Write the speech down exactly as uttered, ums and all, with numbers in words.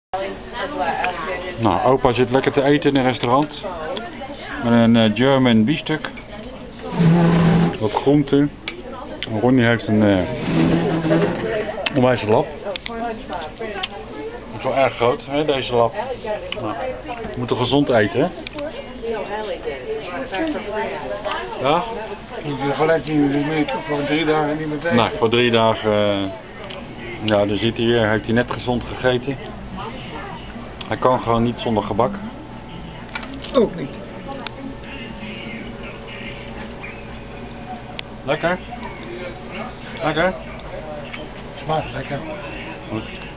Nou, opa zit lekker te eten in een restaurant. Met een uh, German biefstuk. Wat groenten. Ronnie heeft een uh, onwijze lap. Het is wel erg groot, hè, deze lap. Nou, we moeten gezond eten, hè? Ja? Voor drie dagen niet meer eten. Nou, voor drie dagen. Uh, ja, dan zit hij hier, heeft hij net gezond gegeten. Hij kan gewoon niet zonder gebak. Ook niet. Lekker? Lekker? Smaakt lekker. Goed.